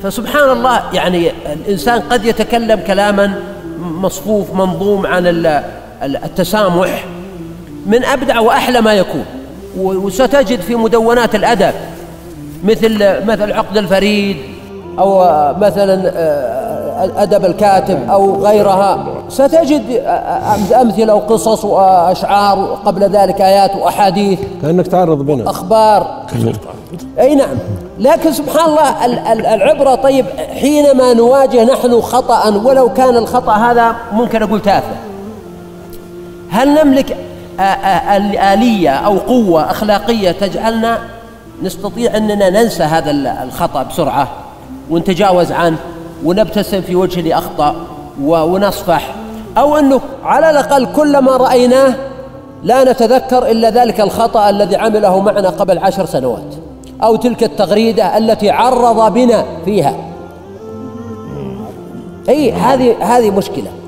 فسبحان الله، يعني الإنسان قد يتكلم كلاما مصفوف منظوم عن التسامح من أبدع وأحلى ما يكون. وستجد في مدونات الأدب مثل عقد الفريد أو مثلا أدب الكاتب أو غيرها، ستجد أمثلة وقصص وأشعار، قبل ذلك آيات وأحاديث كأنك تعرض بنا أخبار. أي نعم. لكن سبحان الله العبرة طيب حينما نواجه نحن خطأ، ولو كان الخطأ هذا ممكن أقول تافه، هل نملك آلية أو قوة أخلاقية تجعلنا نستطيع أننا ننسى هذا الخطأ بسرعة ونتجاوز عنه ونبتسم في وجه اللي أخطأ ونصفح، أو أنه على الأقل كلما رأيناه لا نتذكر إلا ذلك الخطأ الذي عمله معنا قبل 10 سنوات، أو تلك التغريدة التي عرض بنا فيها. أي هذه مشكلة.